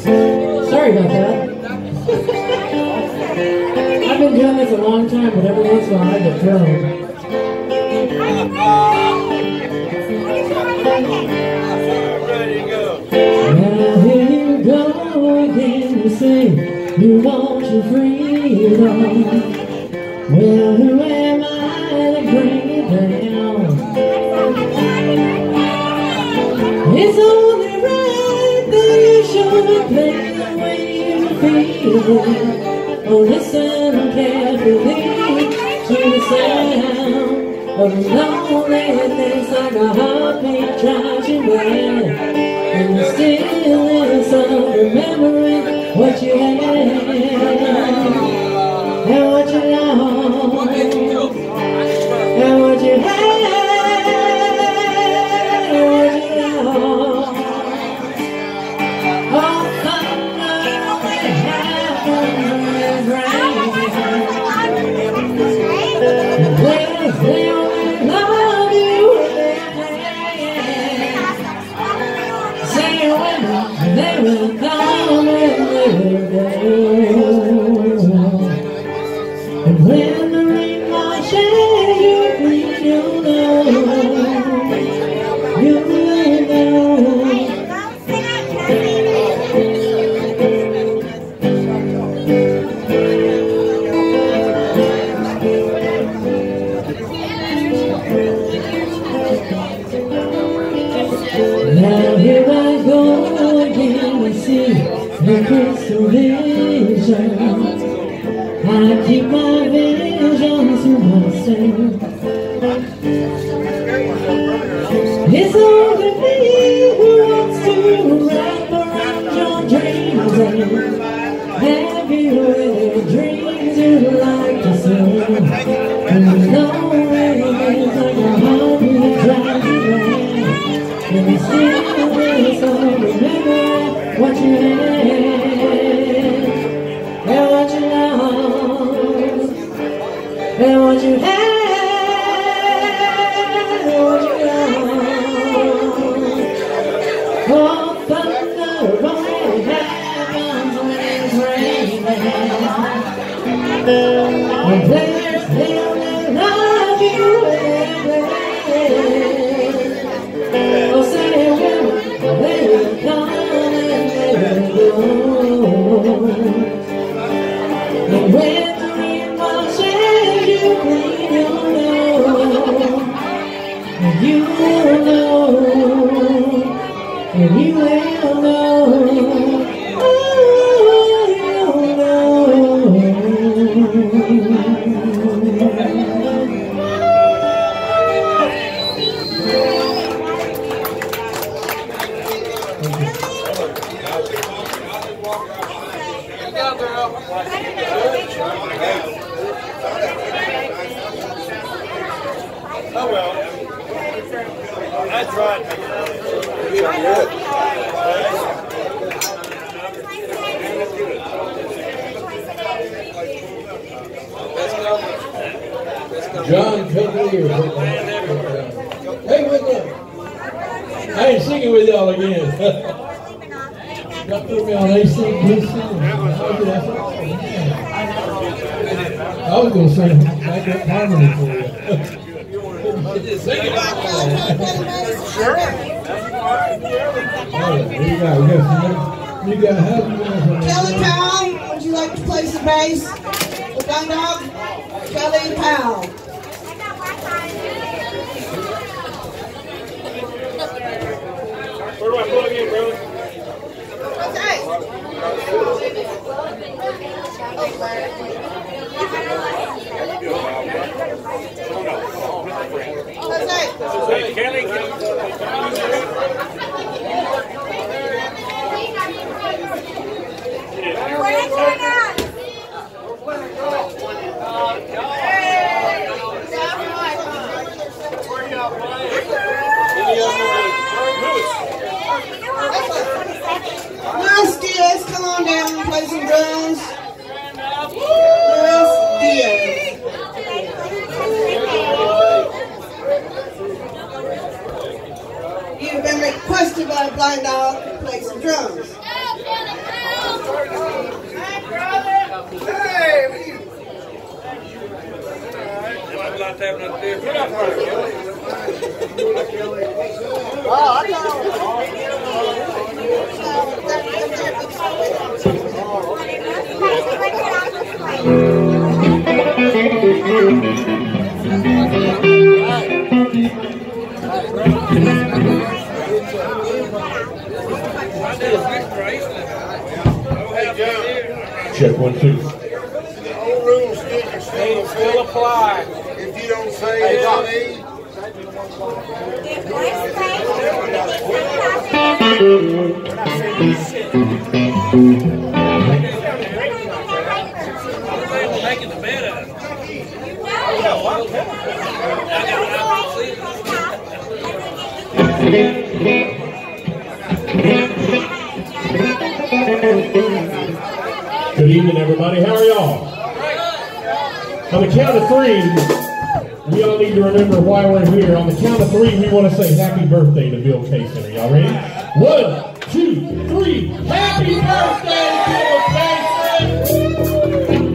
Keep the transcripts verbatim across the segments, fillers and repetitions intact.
Sorry about that. I've been doing this a long time, but every once in a while I get thrown. Now here you go again, you say you want your freedom. Well, who am I to bring it down? It's only right that you should play the way you feel. Oh, listen carefully to the sound of loneliness, like a heartbeat tries you back. And the stillness of remembering what you had and what you lost and what you had and what you lost. Oh, thunder only happens when it's raining. Yes, they only love you when they will come and they will go. And when the rain washes you clean, you'll know, you'll know. Now here I go again to see the crystal vision. I keep my vision to myself. It's only me who wants to wrap around your dreams and have you with dreams you'd like to see. And you know it's like a heartbeat drives you back. And you still so remember what you had and what you lost and what you had and what you lost. Oh, thunder only happens when it's raining. And players, they only love you and play. Oh, say they will, they will come and they will go. And when the rain washes you clean, you'll know, and you will know, and you will know, oh, you'll know. Oh well, I tried. John Cavalier. Hey, what's up? I ain't singing with y'all again. Got through me on A C D C. I was going to sing backup harmony for you. Sing it out. Sure. Here you go. You got, you got how you want to Kelly Powell, would you like to play some bass with Gun Dog? Kelly Powell. Where do I plug in, brother? Okay. Hey, Kelly, Luis Diaz, come on down and play some drums. Luis Diaz. You've been requested by the Blind Dog to play some drums. Check one, two. The old rules still, still, still apply. If you don't say it, Making the bed up. Good evening, everybody. How are y'all? On the count of three, we all need to remember why we're here. On the count of three, we want to say happy birthday to Bill Kaysen. Are y'all ready? One, two, three. Happy birthday, Bill Kaysen!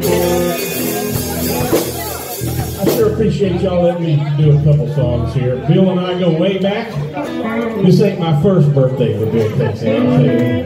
I sure appreciate y'all letting me do a couple songs here. Bill and I go way back. This ain't my first birthday with Bill Kaysen, I'll tell you.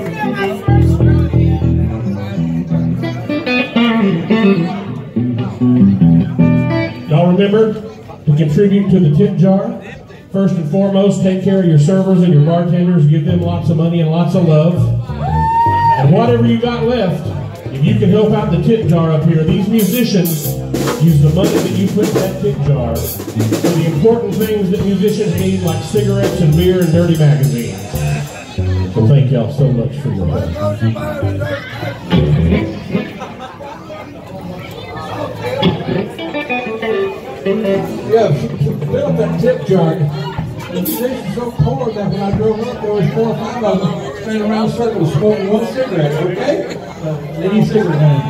Y'all remember to contribute to the tip jar. First and foremost, take care of your servers and your bartenders. Give them lots of money and lots of love. And whatever you got left, if you can help out the tip jar up here, these musicians use the money that you put in that tip jar for the important things that musicians need, like cigarettes and beer and dirty magazines. So thank y'all so much for your help. Yeah, she fill up that tip jar. The musicians so poor that when I drove up, there was four or five of them standing around circles smoking one cigarette, okay? Uh, they need cigarette money.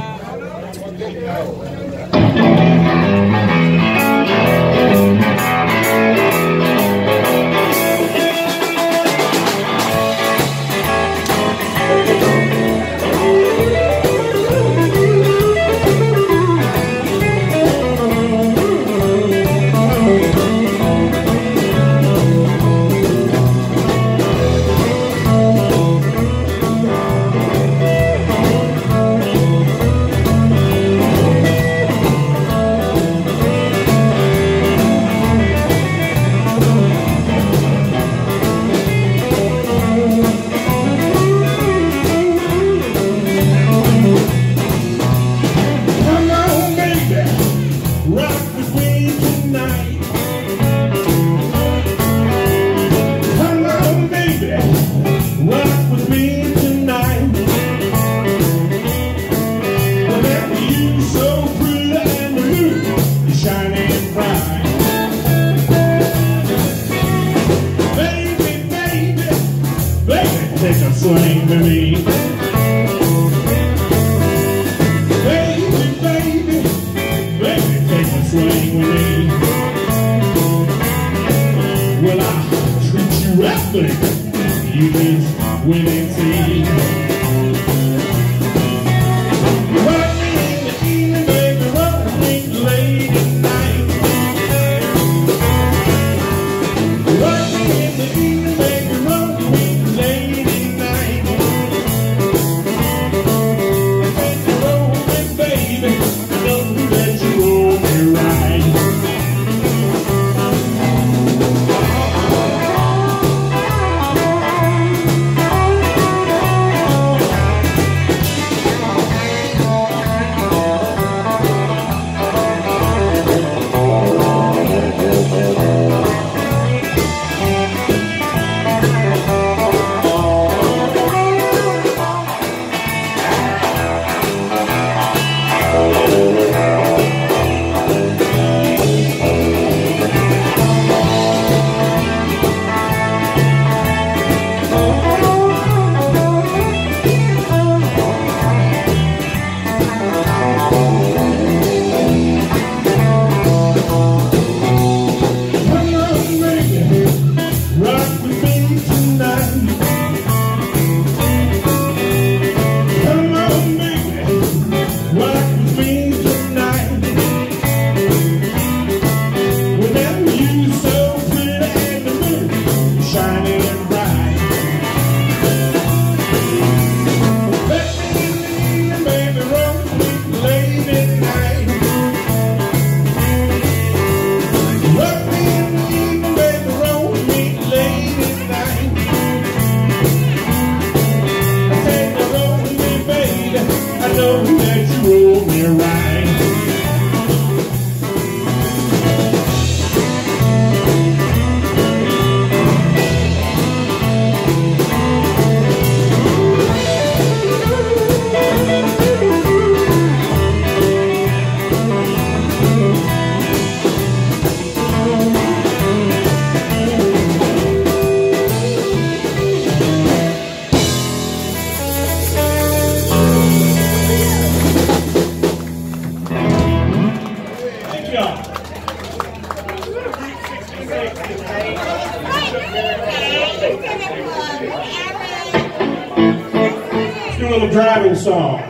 driving song.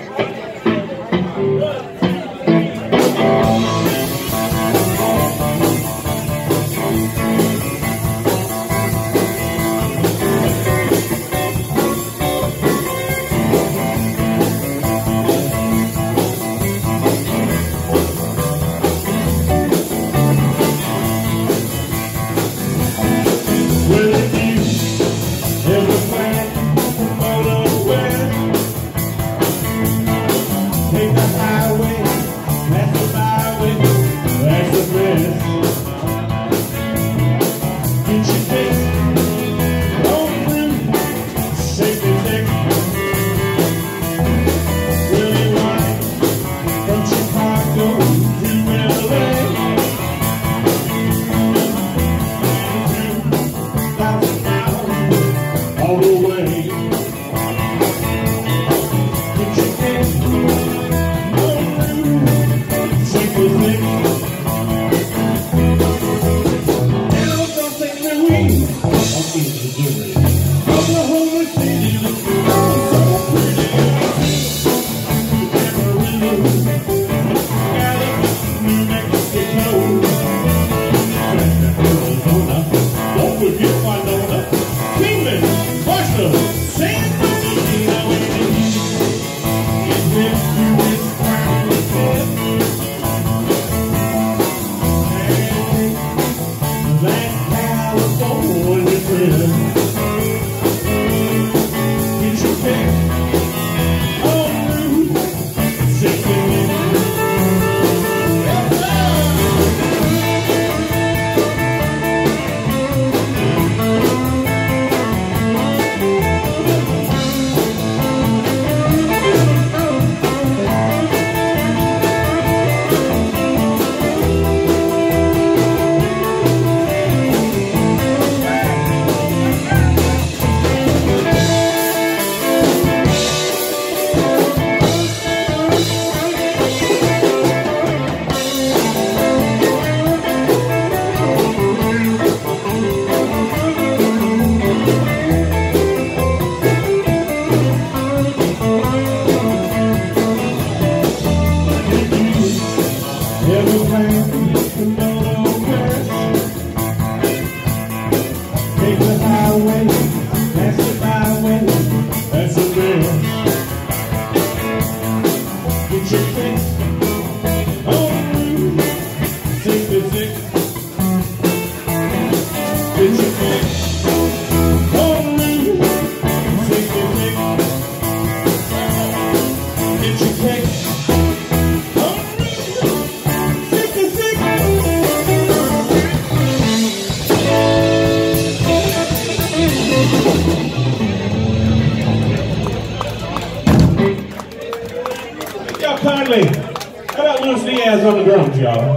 Kindly, how about Luis Diaz on the drums, y'all?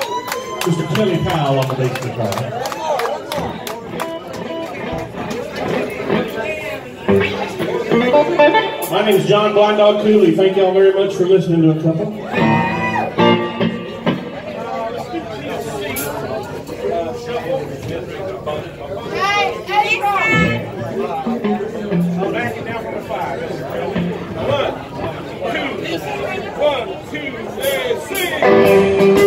Mister Kelly Powell on the bass guitar. My name is John Blind Dog Cooley. Thank y'all very much for listening to a couple. Back it down from the five. One, two, three, sing!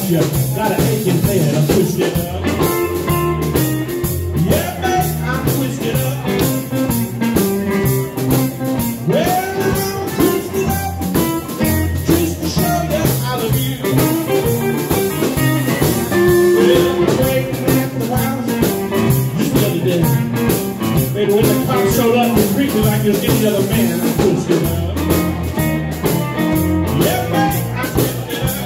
you got an aching head, I'm twisted up. Yeah, babe, I'm twisted up. Well, I'm twisted up, just to show you I love you. Well, we're waiting at the house just the other day. Maybe when the cops showed up and treated me like just any other man, I'm twisted up. Yeah, babe, I'm twisted up.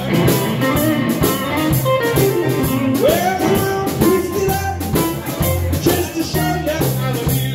Well, I'm twisted up, just to show you I love you.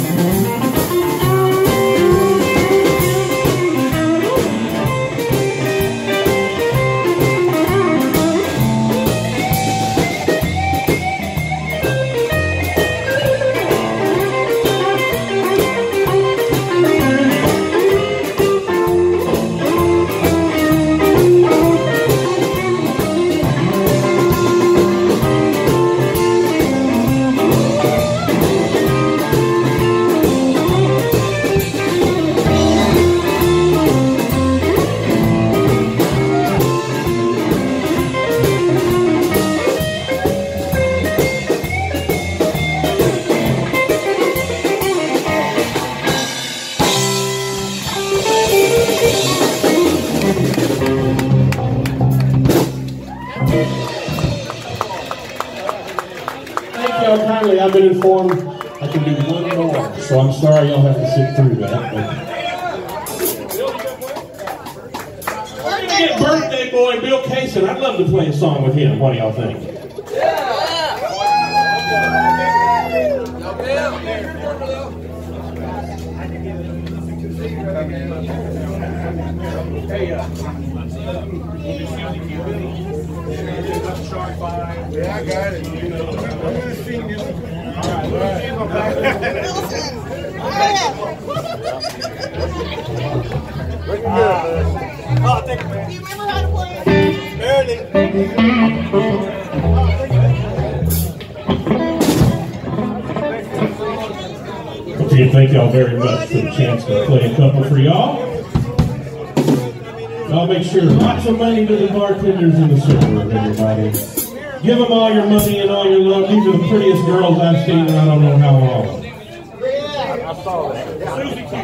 Thank y'all kindly. I've been informed I can do one more, so I'm sorry y'all have to sit through that. We're gonna get birthday boy Bill Kaysen. I'd love to play a song with him. What do y'all think? Hey, uh, yeah, I got it. You know, I'm gonna sing you. All right, all right. Looking good. Oh, thank you, man. Do you remember how to play it? Barely. Okay, thank y'all very much for the chance to play a couple for y'all. Y'all make sure lots of money to the bartenders in the server, everybody. Give them all your money and all your love. These are the prettiest girls I've seen in I don't know how long. I saw that. Susie Q.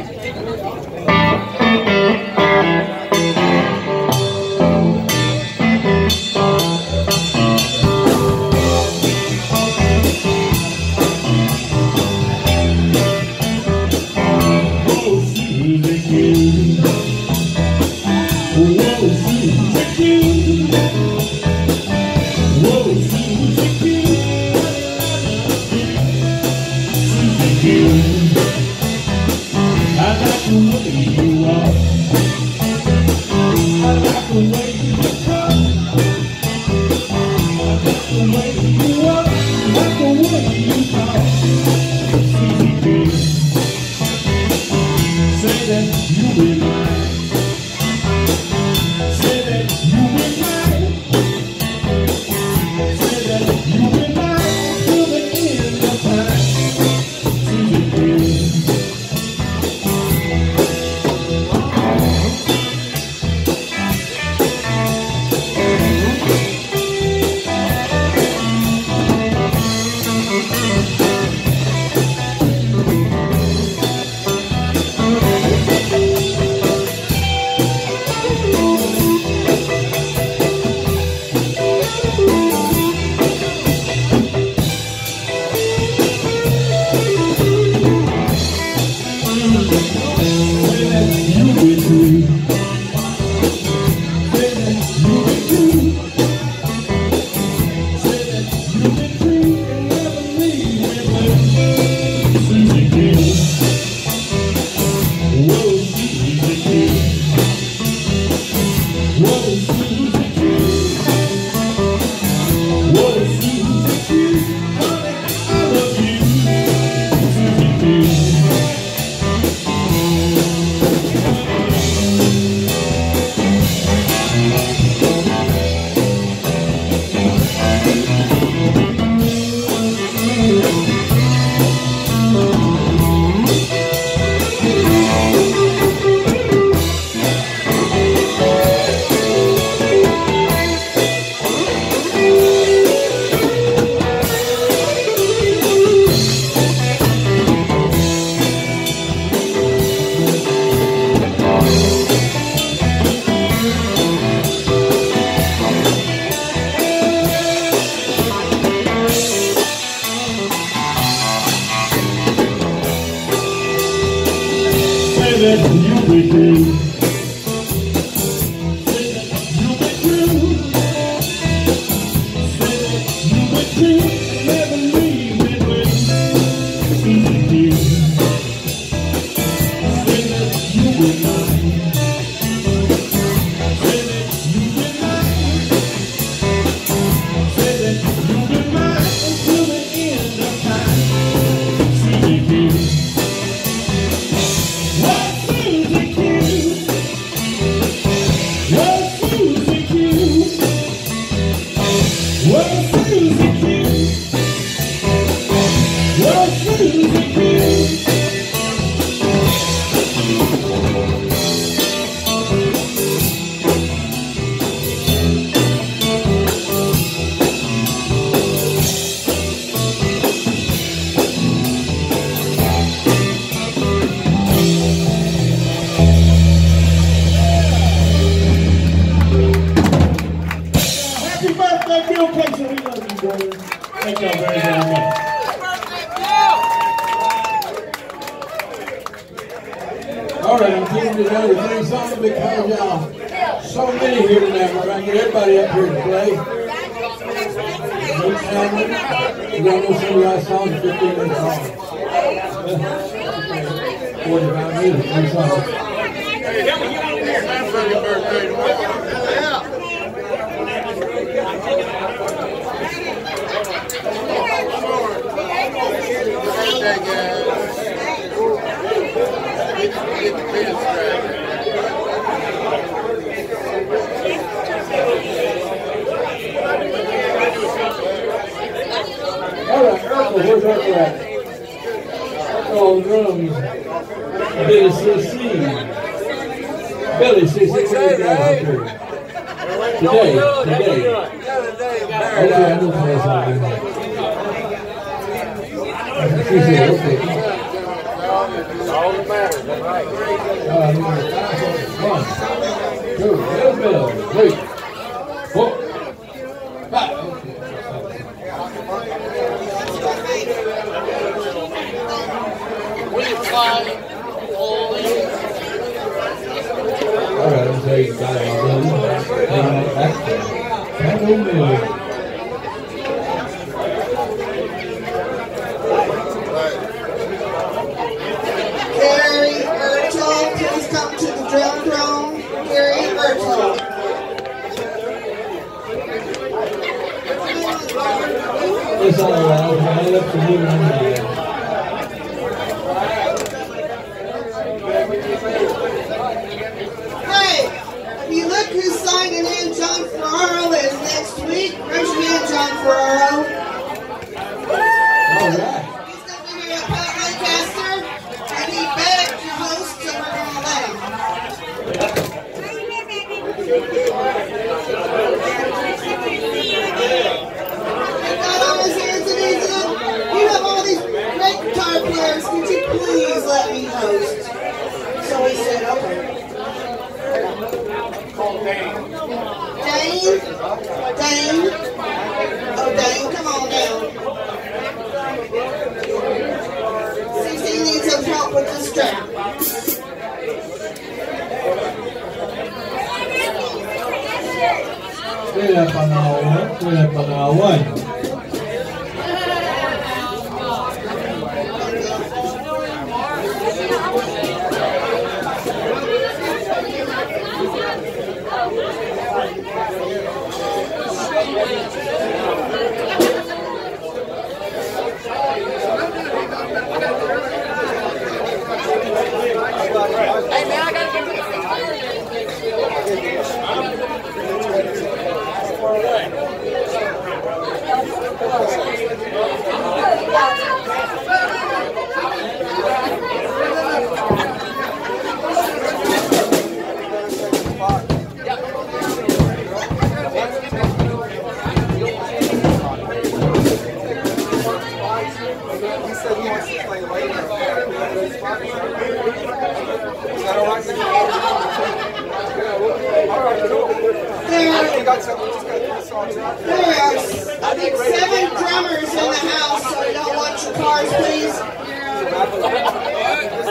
Seven drummers in the house, so you don't watch your cars, please.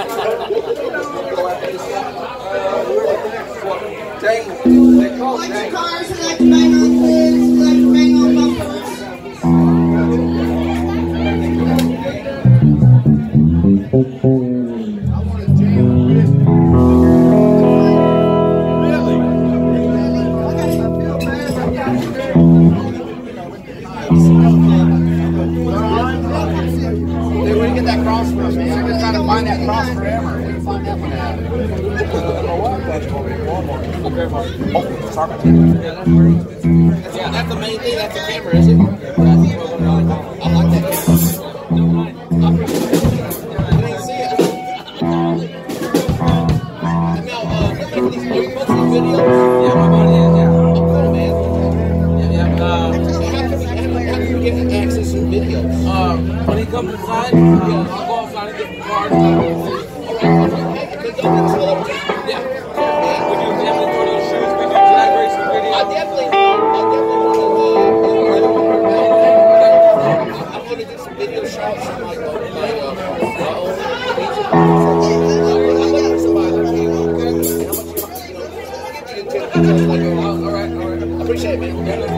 Like your cars, we like to bang on lids, we like to bang on bumpers. Dude, where you get that cross from, man? I've been trying to find that cross forever. Where you find that one at? Oh, sorry. Yeah, that's the main thing. That's the camera, is it? I like that camera. I didn't see it. Now, uh, are you posting videos? Yeah, my buddy is, yeah. Oh, cool, man. Yeah, yeah. Uh, how do you get access to videos? Um, when he comes inside, uh, I'll go outside and get the card. Yeah. We do definitely throw those shoes. We do drag racing videos. I definitely, I definitely want to, uh, I'm going to do some video shots on my, my, uh, my own page. I'm going to do somebody like you. All right, all right. I appreciate it, man.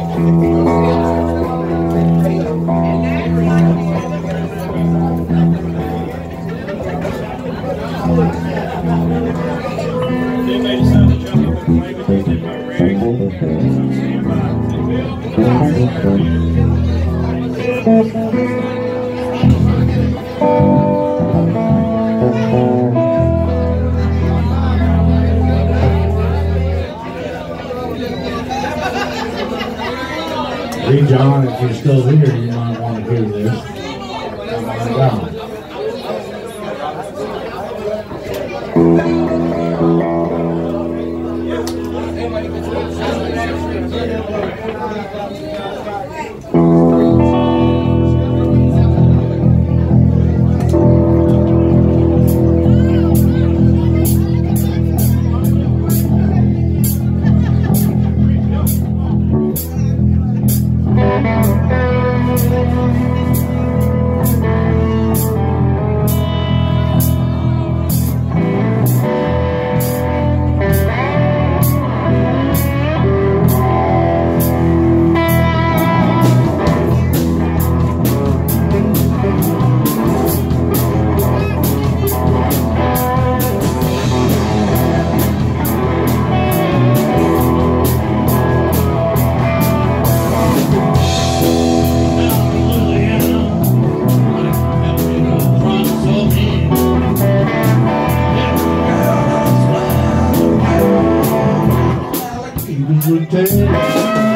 They may decide to jump up and play with me in my rig. So see you Hey John, if you're still here, you might want to hear this. Come on down. Good day.